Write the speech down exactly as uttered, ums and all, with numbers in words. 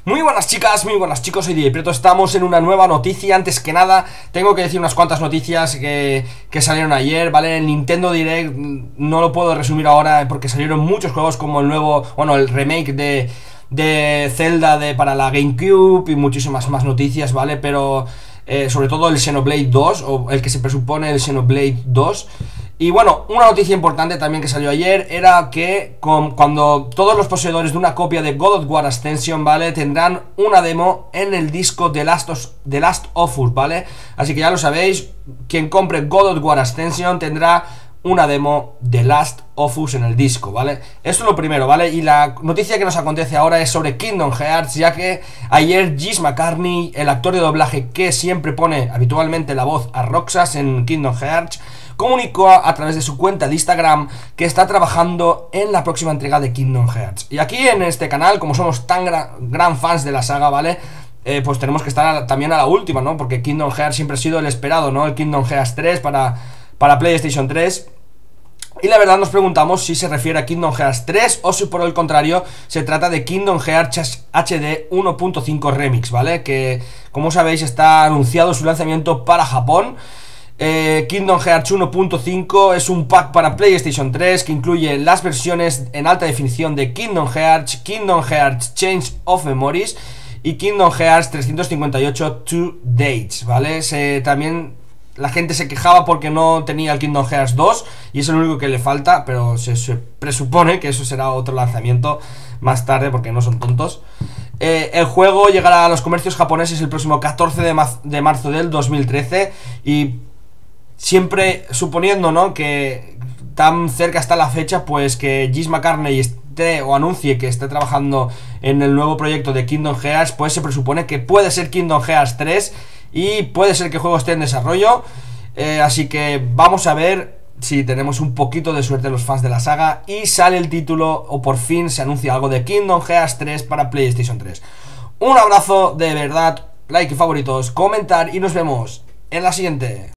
Muy buenas chicas, muy buenas chicos, soy D J Preto. Estamos en una nueva noticia. Antes que nada, tengo que decir unas cuantas noticias que, que salieron ayer, ¿vale? El Nintendo Direct no lo puedo resumir ahora porque salieron muchos juegos como el nuevo, bueno, el remake de, de Zelda de, para la GameCube y muchísimas más noticias, ¿vale? Pero eh, sobre todo el Xenoblade dos, o el que se presupone el Xenoblade dos. Y bueno, una noticia importante también que salió ayer era que con, cuando todos los poseedores de una copia de God of War Ascension, ¿vale? Tendrán una demo en el disco de Last of, de Last of Us, ¿vale? Así que ya lo sabéis, quien compre God of War Ascension tendrá una demo de Last of Us en el disco, ¿vale? Esto es lo primero, ¿vale? Y la noticia que nos acontece ahora es sobre Kingdom Hearts, ya que ayer Jez McCartney, el actor de doblaje que siempre pone habitualmente la voz a Roxas en Kingdom Hearts, comunicó a, a través de su cuenta de Instagram que está trabajando en la próxima entrega de Kingdom Hearts. Y aquí en este canal, como somos tan gran, gran fans de la saga, ¿vale? Eh, pues tenemos que estar a, también a la última, ¿no? Porque Kingdom Hearts siempre ha sido el esperado, ¿no? El Kingdom Hearts tres para, para PlayStation tres. Y la verdad nos preguntamos si se refiere a Kingdom Hearts tres o si por el contrario se trata de Kingdom Hearts H D uno punto cinco Remix, ¿vale? Que, como sabéis, está anunciado su lanzamiento para Japón. Eh, Kingdom Hearts uno punto cinco es un pack para PlayStation tres que incluye las versiones en alta definición de Kingdom Hearts, Kingdom Hearts Change of Memories y Kingdom Hearts trescientos cincuenta y ocho Two Dates, ¿vale? Se, también la gente se quejaba porque no tenía el Kingdom Hearts dos y es el único que le falta, pero se, se presupone que eso será otro lanzamiento más tarde porque no son tontos. Eh, el juego llegará a los comercios japoneses el próximo catorce de marzo del dos mil trece y siempre suponiendo, ¿no?, que tan cerca está la fecha, pues que Jez McCartney esté o anuncie que esté trabajando en el nuevo proyecto de Kingdom Hearts, pues se presupone que puede ser Kingdom Hearts tres y puede ser que el juego esté en desarrollo. Eh, así que vamos a ver si tenemos un poquito de suerte los fans de la saga y sale el título o por fin se anuncia algo de Kingdom Hearts tres para PlayStation tres. Un abrazo de verdad, like y favoritos, comentar y nos vemos en la siguiente.